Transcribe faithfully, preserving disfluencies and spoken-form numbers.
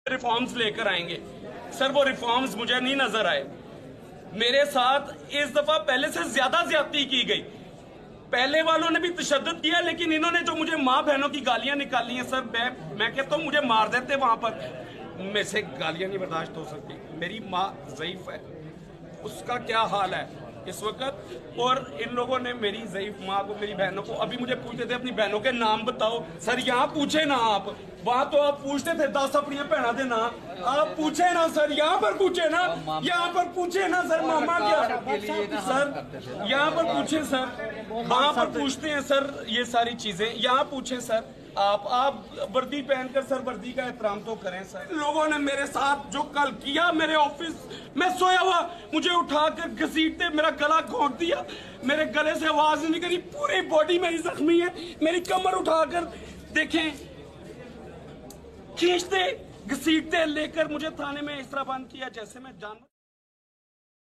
Reforms लेकर आएंगे। Sir वो रिफॉर्म्स मुझे नहीं नजर आए। मेरे साथ इस दफा पहले से ज्यादा ज्यादती की गई। पहले वालों ने भी तशद्दुद किया, लेकिन इन्होंने जो मुझे माँ बहनों की गालियां निकाली हैं सर, मैं मैं कहता हूँ मुझे मार देते वहां पर। मेरे से गालियां नहीं बर्दाश्त हो सकती। मेरी माँ ज़ईफ है, उसका क्या हाल है इस वक्त। और इन लोगों ने मेरी ज़ईफ माँ को, मेरी बहनों को, अभी मुझे पूछते थे अपनी बहनों के नाम बताओ। सर यहाँ पूछे ना आप, वहां तो आप पूछते थे दस अपनी भैनों के नाम, आप पूछे ना सर, यहाँ पर पूछे ना, यहाँ पर पूछे ना सर मामा क्या सर, यहाँ पर पूछे सर, वहां पर पूछते हैं सर ये सारी चीजें, यहाँ पूछे सर। आप आप वर्दी पहनकर सर वर्दी का एहतराम तो करें सर। लोगों ने मेरे साथ जो कल किया, मेरे ऑफिस में सोया हुआ मुझे उठाकर घसीटते मेरा गला घोंट दिया, मेरे गले से आवाज नहीं निकली, पूरी बॉडी मेरी जख्मी है, मेरी कमर उठाकर देखें खींचते घसीटते लेकर मुझे थाने में इस तरह बंद किया जैसे मैं जानवर।